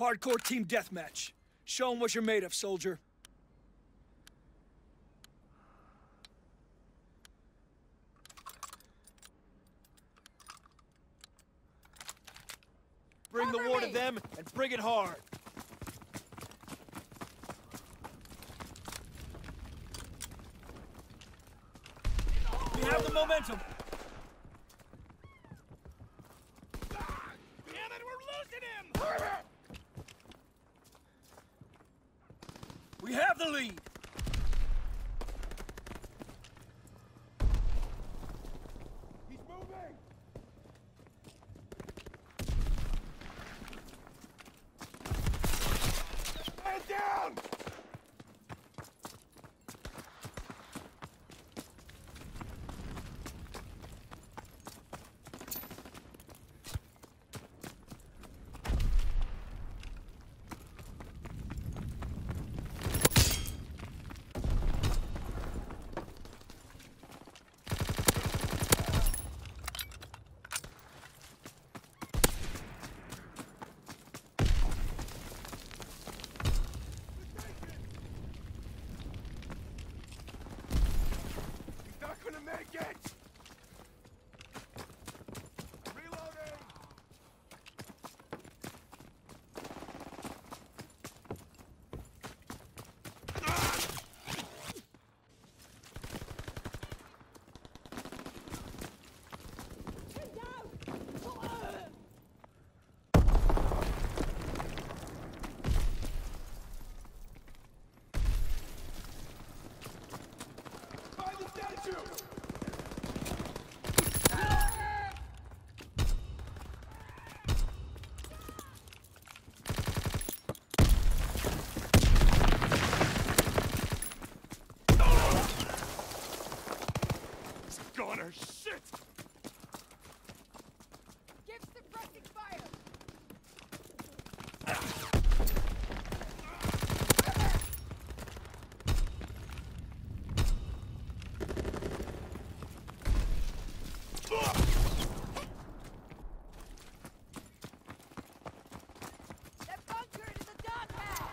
Hardcore team deathmatch. Show 'em what you're made of, soldier. Bring the war to them and bring it hard. We have the momentum. Damn it, we're losing him! We have the lead. He's moving! Man down! Make it! Reloading! Find the statue! Goner shit! Give suppressing fire! They're bunkered in the dog pad!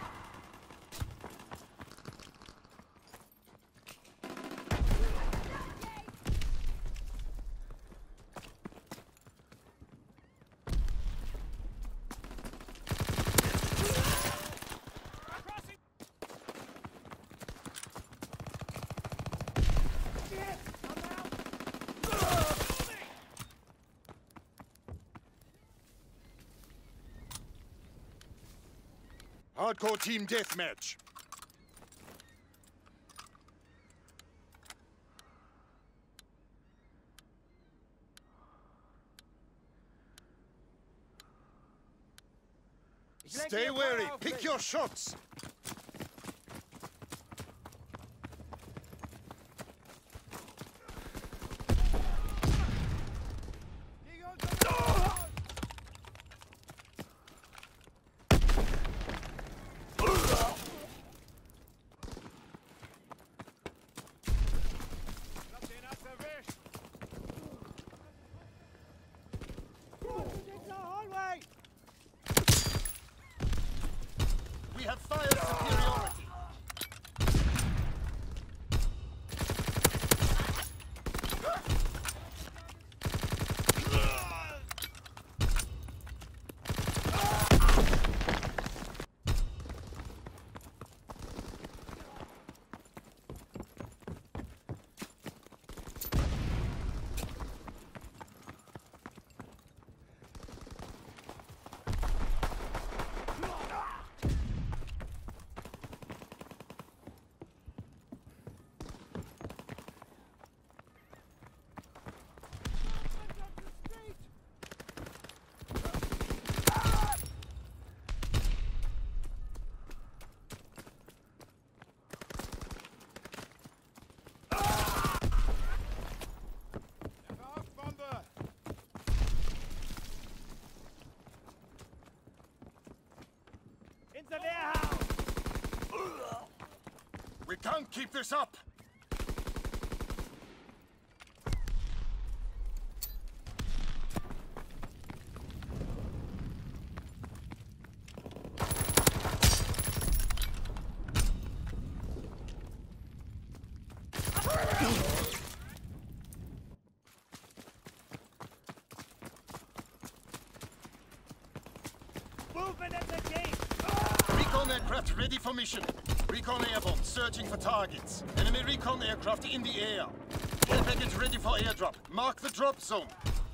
Hardcore team deathmatch. Stay wary. Pick your shots. We have fire superiority. We can't keep this up! Movement at the gate! Recon aircraft ready for mission. Recon airborne searching for targets. Enemy recon aircraft in the air. Care package ready for airdrop. Mark the drop zone.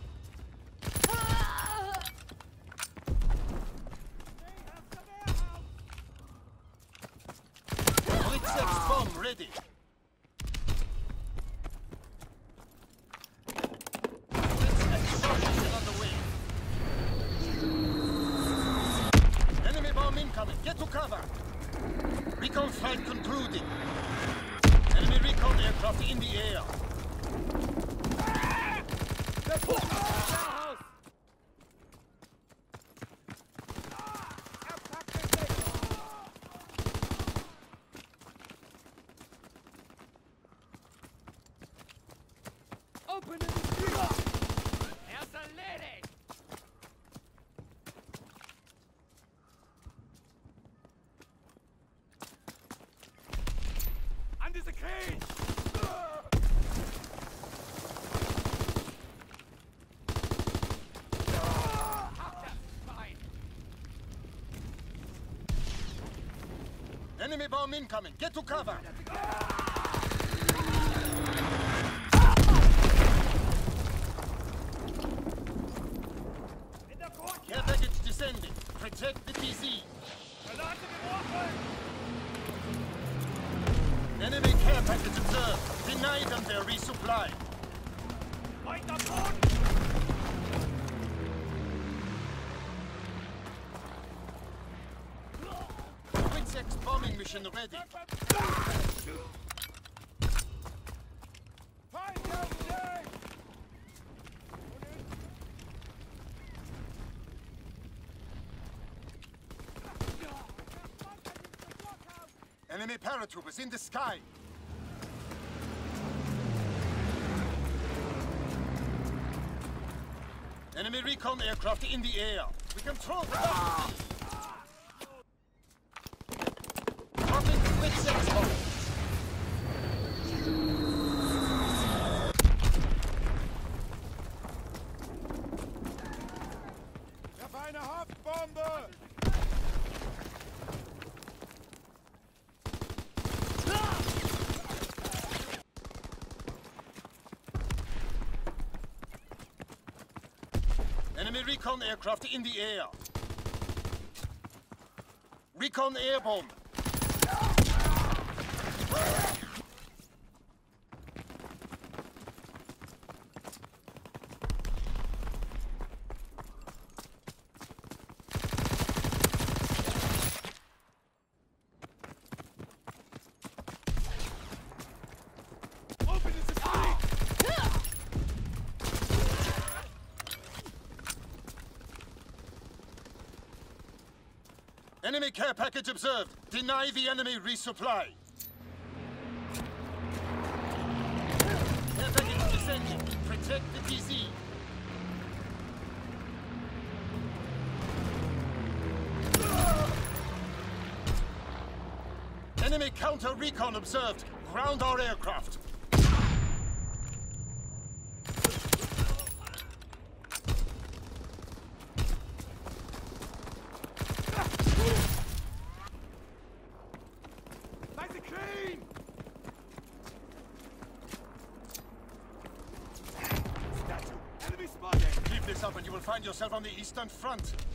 Blitzex bomb ready. Blitzex shot on the way. Enemy bomb incoming. Get to cover. Recon flight concluded. Enemy recon aircraft in the air. Open in the street! There's a lady! Under the cage! Enemy bomb incoming. Get to cover. Care package descending. Protect the TC. Enemy care package observed. Deny them their resupply. Blitzex bombing mission ready. Enemy paratroopers in the sky. Enemy recon aircraft in the air. We control the dropping Blitzex bomb. Ich habe eine Haftbombe! Enemy recon aircraft in the air. Recon airborne. Open is the street! Enemy care package observed. Deny the enemy resupply. Care package descending. Protect the TC. Enemy counter recon observed. Ground our aircraft. Nice and clean! Statue! Enemy spotted! Keep this up and you will find yourself on the Eastern Front.